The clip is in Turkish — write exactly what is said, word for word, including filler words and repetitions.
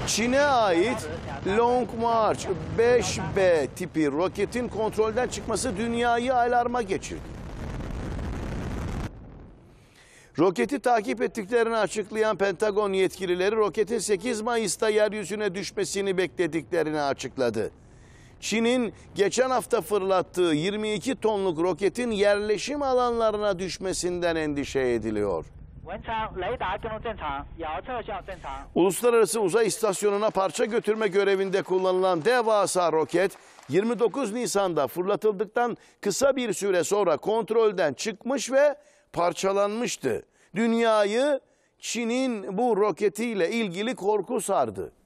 Çin'e ait Long March beş B tipi roketin kontrolden çıkması dünyayı alarma geçirdi. Roketi takip ettiklerini açıklayan Pentagon yetkilileri roketin sekiz Mayıs'ta yeryüzüne düşmesini beklediklerini açıkladı. Çin'in geçen hafta fırlattığı yirmi iki tonluk roketin yerleşim alanlarına düşmesinden endişe ediliyor. Uluslararası Uzay İstasyonu'na parça götürme görevinde kullanılan devasa roket yirmi dokuz Nisan'da fırlatıldıktan kısa bir süre sonra kontrolden çıkmış ve parçalanmıştı. Dünyayı Çin'in bu roketiyle ilgili korku sardı.